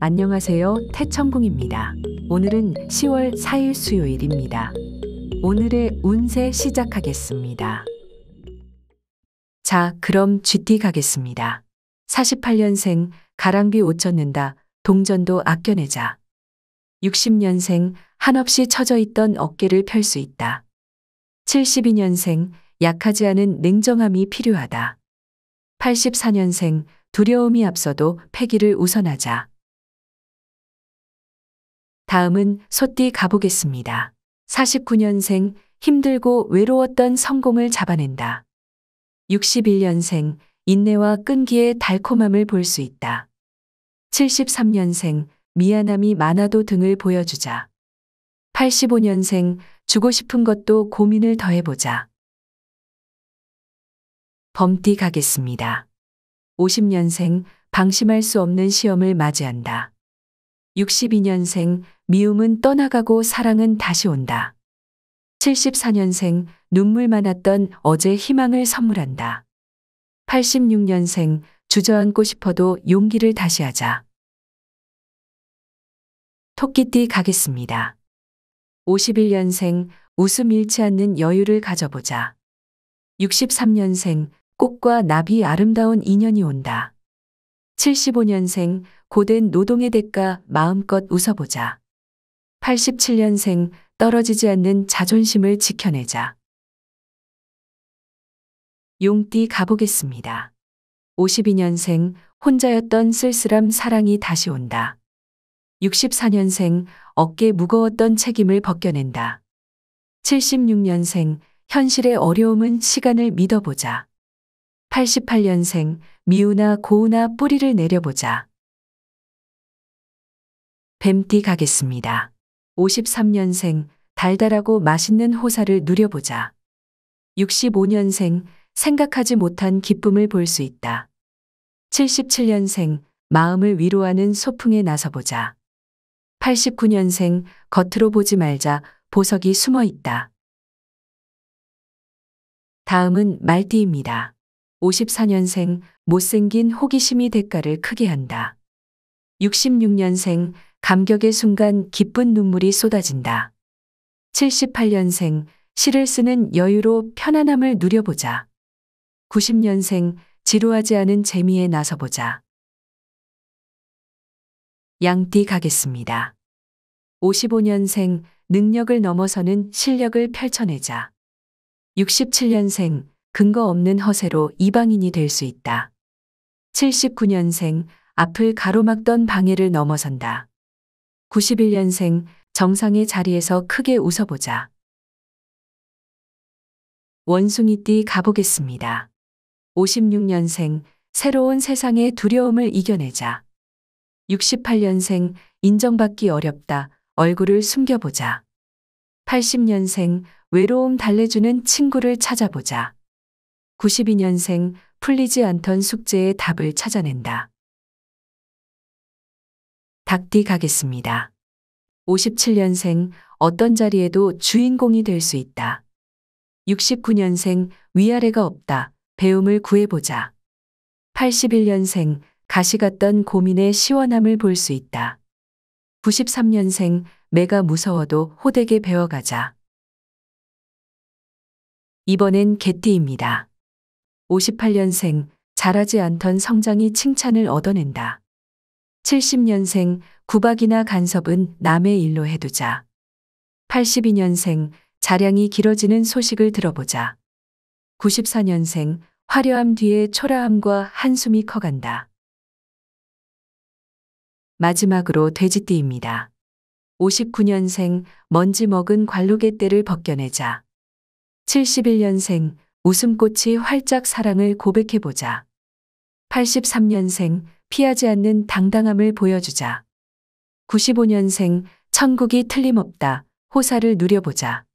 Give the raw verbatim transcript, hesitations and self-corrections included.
안녕하세요. 태천궁입니다. 오늘은 시월 사일 수요일입니다. 오늘의 운세 시작하겠습니다. 자, 그럼 쥐띠 가겠습니다. 사십팔 년생 가랑비 옷 젖는다. 동전도 아껴내자. 육십 년생 한없이 처져 있던 어깨를 펼 수 있다. 칠십이 년생 약하지 않은 냉정함이 필요하다. 팔십사 년생 두려움이 앞서도 패기를 우선하자. 다음은 소띠 가보겠습니다. 사십구 년생 힘들고 외로웠던 성공을 잡아낸다. 육십일 년생 인내와 끈기의 달콤함을 볼 수 있다. 칠십삼 년생 미안함이 많아도 등을 보여주자. 팔십오 년생 주고 싶은 것도 고민을 더해보자. 범띠 가겠습니다. 오십 년생 방심할 수 없는 시험을 맞이한다. 육십이 년생 미움은 떠나가고 사랑은 다시 온다. 칠십사 년생 눈물 많았던 어제 희망을 선물한다. 팔십육 년생 주저앉고 싶어도 용기를 다시 하자. 토끼띠 가겠습니다. 오십일 년생 웃음 잃지 않는 여유를 가져보자. 육십삼 년생 꽃과 나비 아름다운 인연이 온다. 칠십오 년생 고된 노동의 대가 마음껏 웃어보자. 팔십칠 년생 떨어지지 않는 자존심을 지켜내자. 용띠 가보겠습니다. 오십이 년생 혼자였던 쓸쓸함 사랑이 다시 온다. 육십사 년생 어깨 무거웠던 책임을 벗겨낸다. 칠십육 년생 현실의 어려움은 시간을 믿어보자. 팔십팔 년생 미우나 고우나 뿌리를 내려보자. 뱀띠 가겠습니다. 오십삼 년생 달달하고 맛있는 호사를 누려보자. 육십오 년생 생각하지 못한 기쁨을 볼 수 있다. 칠십칠 년생 마음을 위로하는 소풍에 나서보자. 팔십구 년생 겉으로 보지 말자. 보석이 숨어 있다. 다음은 말띠입니다. 오십사 년생 못생긴 호기심이 대가를 크게 한다. 육십육 년생 감격의 순간 기쁜 눈물이 쏟아진다. 칠십팔 년생 시를 쓰는 여유로 편안함을 누려보자. 구십 년생 지루하지 않은 재미에 나서보자. 양띠 가겠습니다. 오십오 년생 능력을 넘어서는 실력을 펼쳐내자. 육십칠 년생 근거 없는 허세로 이방인이 될 수 있다. 칠십구 년생 앞을 가로막던 방해를 넘어선다. 구십일 년생 정상의 자리에서 크게 웃어보자. 원숭이띠 가보겠습니다. 오십육 년생 새로운 세상의 두려움을 이겨내자. 육십팔 년생 인정받기 어렵다. 얼굴을 숨겨보자. 팔십 년생 외로움 달래주는 친구를 찾아보자. 구십이 년생 풀리지 않던 숙제의 답을 찾아낸다. 닭띠 가겠습니다. 오십칠 년생 어떤 자리에도 주인공이 될 수 있다. 육십구 년생 위아래가 없다. 배움을 구해보자. 팔십일 년생 가시 같던 고민의 시원함을 볼 수 있다. 구십삼 년생 매가 무서워도 호되게 배워가자. 이번엔 개띠입니다. 오십팔 년생 잘하지 않던 성장이 칭찬을 얻어낸다. 칠십 년생 구박이나 간섭은 남의 일로 해두자. 팔십이 년생 자량이 길어지는 소식을 들어보자. 구십사 년생 화려함 뒤에 초라함과 한숨이 커간다. 마지막으로 돼지띠입니다. 오십구 년생 먼지 먹은 관록의 때를 벗겨내자. 칠십일 년생 웃음꽃이 활짝 사랑을 고백해보자. 팔십삼 년생 피하지 않는 당당함을 보여주자. 구십오 년생 천국이 틀림없다. 호사를 누려보자.